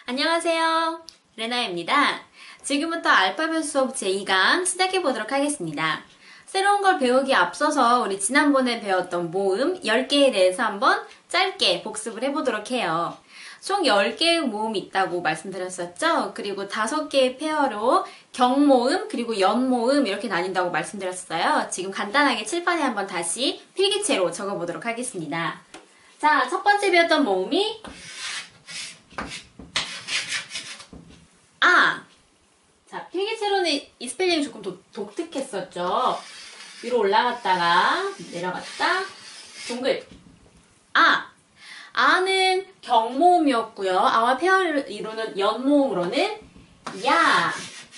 안녕하세요. 레나입니다. 지금부터 알파벳 수업 제2강 시작해보도록 하겠습니다. 새로운 걸 배우기 앞서서 우리 지난번에 배웠던 모음 10개에 대해서 한번 짧게 복습을 해보도록 해요. 총 10개의 모음이 있다고 말씀드렸었죠? 그리고 5개의 페어로 경모음 그리고 연모음 이렇게 나뉜다고 말씀드렸어요. 지금 간단하게 칠판에 한번 다시 필기체로 적어보도록 하겠습니다. 자, 첫 번째 배웠던 모음이 자, 필기체로는 이 스펠링이 조금 독특했었죠. 위로 올라갔다가 내려갔다 동글. 아는 경모음이었고요. 아와 페어를 이루는 연모음으로는 야.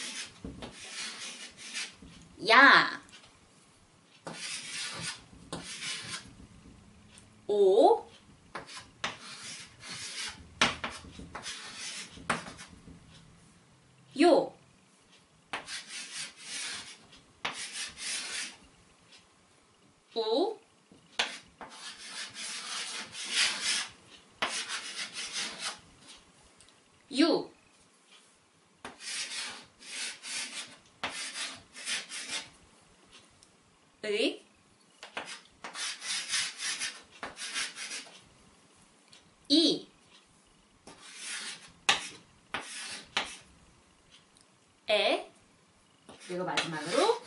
오. 요. 우. 유. 의. 이. 에. 그리고 마지막으로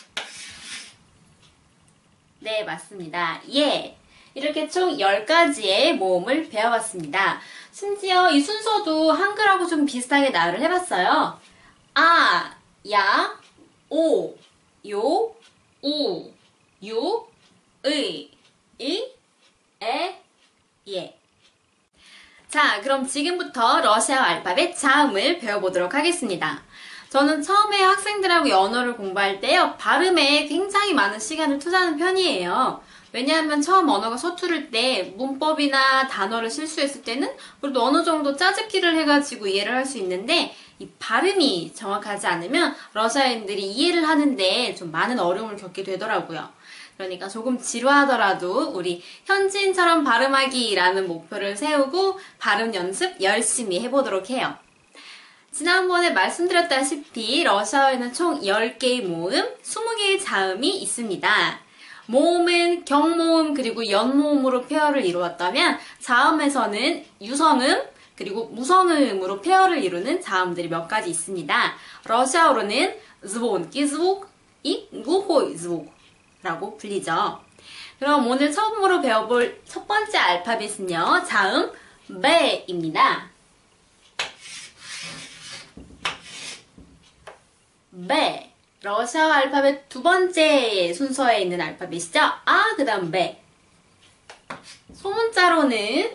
네, 맞습니다. 예. 이렇게 총 10가지의 모음을 배워봤습니다. 심지어 이 순서도 한글하고 좀 비슷하게 나열을 해봤어요. 아, 야, 오, 요, 우, 유, 의, 에, 예. 자, 그럼 지금부터 러시아 알파벳 자음을 배워보도록 하겠습니다. 저는 처음에 학생들하고 언어를 공부할 때요, 발음에 굉장히 많은 시간을 투자하는 편이에요. 왜냐하면 처음 언어가 서투를 때 문법이나 단어를 실수했을 때는 그래도 어느 정도 짜집기를 해가지고 이해를 할 수 있는데 이 발음이 정확하지 않으면 러시아인들이 이해를 하는데 좀 많은 어려움을 겪게 되더라고요. 그러니까 조금 지루하더라도 우리 현지인처럼 발음하기라는 목표를 세우고 발음 연습 열심히 해보도록 해요. 지난번에 말씀드렸다시피 러시아어에는 총 10개의 모음, 20개의 자음이 있습니다. 모음은 경모음 그리고 연모음으로 페어를 이루었다면 자음에서는 유성음 그리고 무성음으로 페어를 이루는 자음들이 몇 가지 있습니다. 러시아어로는 звонкий звук, глухой звук라고 불리죠. 그럼 오늘 처음으로 배워볼 첫 번째 알파벳은요, 자음 베입니다. 베. 러시아 알파벳 두 번째 순서에 있는 알파벳이죠. 그 다음 베. 소문자로는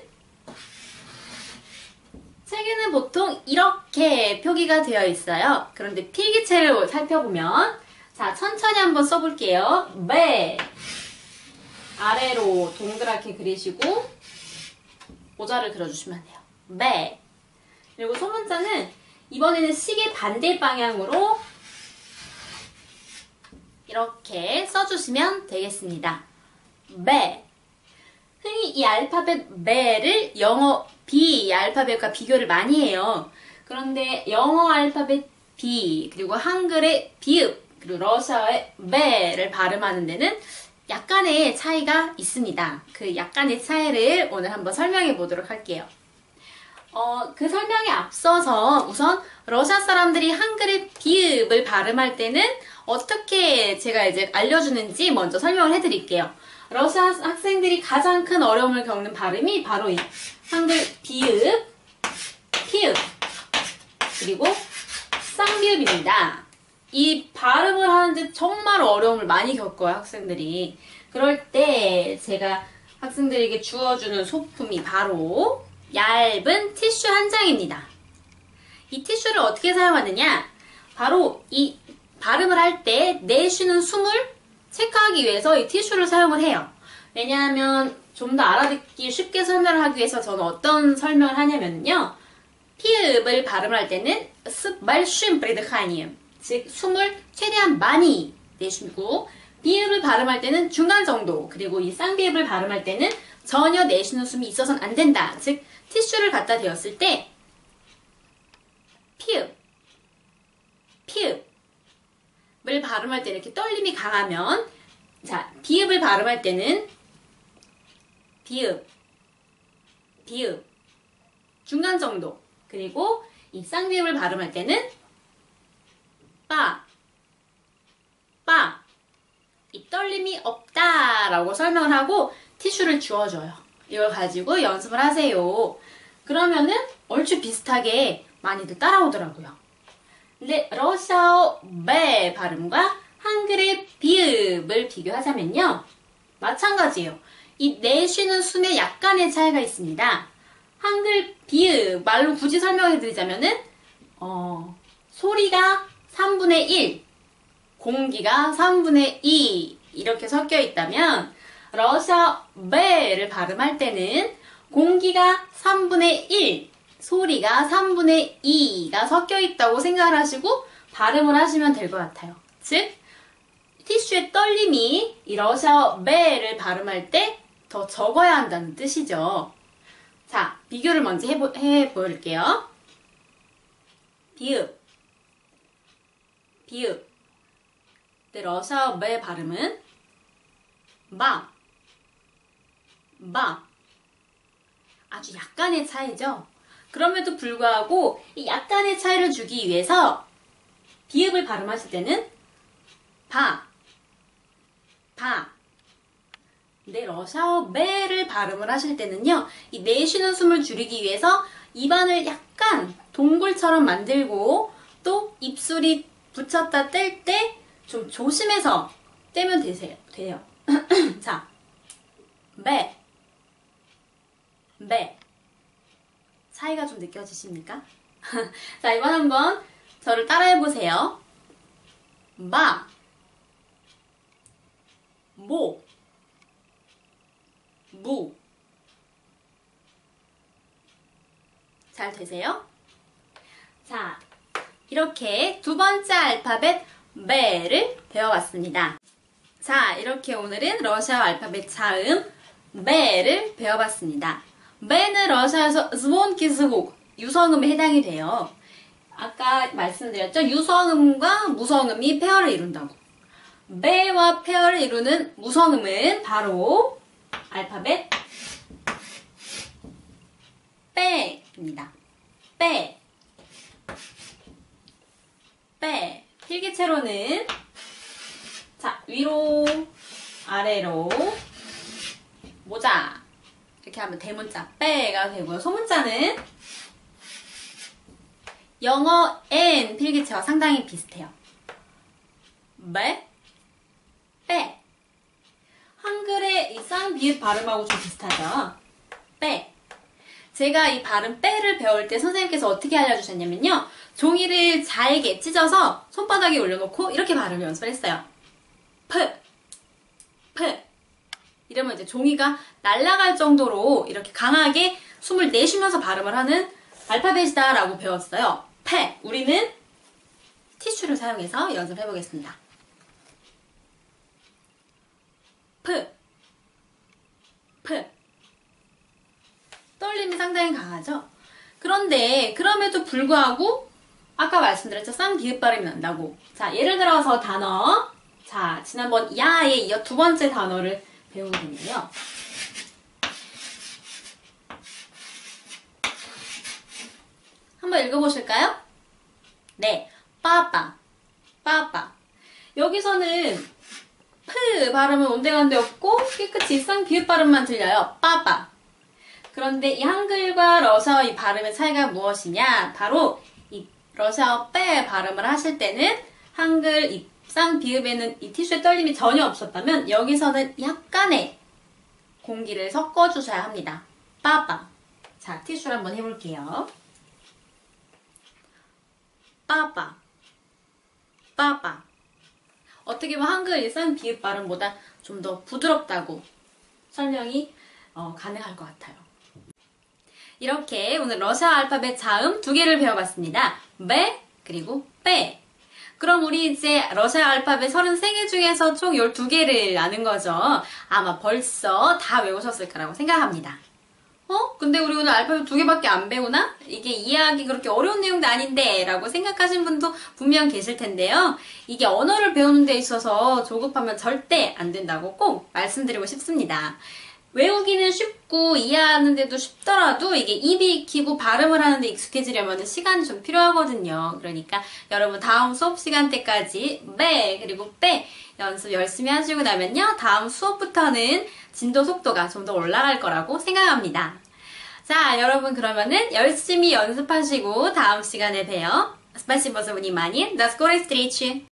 책에는 보통 이렇게 표기가 되어 있어요. 그런데 필기체를 살펴보면 자, 천천히 한번 써볼게요. 베. 아래로 동그랗게 그리시고 모자를 그려주시면 돼요. 베. 그리고 소문자는 이번에는 시계 반대 방향으로 이렇게 써주시면 되겠습니다. 베. 흔히 이 알파벳 베를 영어 B 알파벳과 비교를 많이 해요. 그런데 영어 알파벳 B 그리고 한글의 비읍 그리고 러시아어의 베를 발음하는 데는 약간의 차이가 있습니다. 그 약간의 차이를 오늘 한번 설명해 보도록 할게요. 그 설명에 앞서서 우선 러시아 사람들이 한글의 비읍을 발음할 때는 어떻게 제가 이제 알려주는지 먼저 설명을 해드릴게요. 러시아 학생들이 가장 큰 어려움을 겪는 발음이 바로 이 한글 비읍, 피읍, 그리고 쌍비읍입니다. 이 발음을 하는데 정말 어려움을 많이 겪어요, 학생들이. 그럴 때 제가 학생들에게 주어주는 소품이 바로 얇은 티슈 한 장입니다. 이 티슈를 어떻게 사용하느냐? 바로 이 발음을 할 때 내쉬는 숨을 체크하기 위해서 이 티슈를 사용을 해요. 왜냐하면 좀 더 알아듣기 쉽게 설명을 하기 위해서 저는 어떤 설명을 하냐면요. 피읍을 발음할 때는 с большим придыханием, 즉 숨을 최대한 많이 내쉬고 비읍을 발음할 때는 중간 정도, 그리고 이 쌍비읍을 발음할 때는 전혀 내쉬는 숨이 있어서는 안 된다. 즉 티슈를 갖다 대었을 때 피읍, 피읍을 발음할 때 이렇게 떨림이 강하면, 자, 비읍을 발음할 때는 비읍, 비읍, 중간 정도. 그리고 이 쌍비읍을 발음할 때는 빠, 빠. 이 떨림이 없다라고 설명을 하고 티슈를 주워줘요. 이걸 가지고 연습을 하세요. 그러면은 얼추 비슷하게 많이들 따라오더라고요. 근데 러시아어 배 발음과 한글의 비읍을 비교하자면요. 마찬가지예요. 이 내쉬는 숨에 약간의 차이가 있습니다. 한글 비읍 말로 굳이 설명해드리자면은 소리가 3분의 1, 공기가 3분의 2 이렇게 섞여 있다면 러시아 배를 발음할 때는 공기가 3분의 1, 소리가 3분의 2가 섞여 있다고 생각을 하시고 발음을 하시면 될 것 같아요. 즉, 티슈의 떨림이 이 러시아 배를 발음할 때 더 적어야 한다는 뜻이죠. 자, 비교를 먼저 해볼게요. 비읍, 비읍. 근데 러시아 배 발음은 바, 바. 아주 약간의 차이죠. 그럼에도 불구하고 이 약간의 차이를 주기 위해서 비읍을 발음하실 때는 바, 바. 근데 러시아어 배를 발음을 하실 때는요, 이 내쉬는 숨을 줄이기 위해서 입안을 약간 동굴처럼 만들고 또 입술이 붙였다 뗄 때 좀 조심해서 떼면 돼요. 자, 배, 배. 차이가 좀 느껴지십니까? 자, 이번 한번 저를 따라해보세요. 마, 모, 무. 잘 되세요? 자, 이렇게 두 번째 알파벳 배를 배워봤습니다. 자, 이렇게 오늘은 러시아 알파벳 자음 배를 배워봤습니다. 배는 러시아에서 звонкий звук, 유성음에 해당이 돼요. 아까 말씀드렸죠? 유성음과 무성음이 페어를 이룬다고. 배와 페어를 이루는 무성음은 바로 알파벳 빼입니다. 빼. 빼. 필기체로는 자, 위로, 아래로, 모자. 이렇게 하면 대문자 빼가 되고요. 소문자는 영어 N 필기체와 상당히 비슷해요. 배, 빼. 한글의 이 쌍비읍 발음하고 좀 비슷하죠. 빼. 제가 이 발음 빼를 배울 때 선생님께서 어떻게 알려주셨냐면요. 종이를 잘게 찢어서 손바닥에 올려놓고 이렇게 발음을 연습을 했어요. 프, 프. 이러면 이제 종이가 날아갈 정도로 이렇게 강하게 숨을 내쉬면서 발음을 하는 알파벳이다 라고 배웠어요. 페. 우리는 티슈를 사용해서 연습해 보겠습니다. 프, 프. 떨림이 상당히 강하죠? 그런데 그럼에도 불구하고 아까 말씀드렸죠? 쌍비읍 발음이 난다고. 자, 예를 들어서 단어. 자, 지난번 야에 이어 두 번째 단어를 배우게 되는데요. 한번 읽어보실까요? 네, 빠빠, 빠빠. 여기서는 프 발음은 온데간데 없고 깨끗이 쌍비읍 발음만 들려요. 빠빠. 그런데 이 한글과 러시아어 이 발음의 차이가 무엇이냐? 바로 이 러시아어 빼 발음을 하실 때는 한글 이 쌍비읍에는 이 티슈의 떨림이 전혀 없었다면 여기서는 약간의 공기를 섞어주셔야 합니다. 빠빠. 자, 티슈를 한번 해볼게요. 빠빠, 빠빠. 어떻게 보면 한글 이 쌍비읍 발음보다 좀 더 부드럽다고 설명이 가능할 것 같아요. 이렇게 오늘 러시아 알파벳 자음 두 개를 배워봤습니다. 배 그리고 빼. 그럼 우리 이제 러시아 알파벳 33개 중에서 총 12개를 아는 거죠. 아마 벌써 다 외우셨을 거라고 생각합니다. 근데 우리 오늘 알파벳 2개밖에 안 배우나? 이게 이해하기 그렇게 어려운 내용도 아닌데 라고 생각하시는 분도 분명 계실 텐데요. 이게 언어를 배우는 데 있어서 조급하면 절대 안 된다고 꼭 말씀드리고 싶습니다. 외우기는 쉽고 이해하는데도 쉽더라도 이게 입이 익히고 발음을 하는데 익숙해지려면 시간이 좀 필요하거든요. 그러니까 여러분 다음 수업 시간 때까지 매 그리고 빼 연습 열심히 하시고 나면요. 다음 수업부터는 진도 속도가 좀 더 올라갈 거라고 생각합니다. 자, 여러분 그러면은 열심히 연습하시고 다음 시간에 봬요. Спасибо за внимание. До скорой встречи!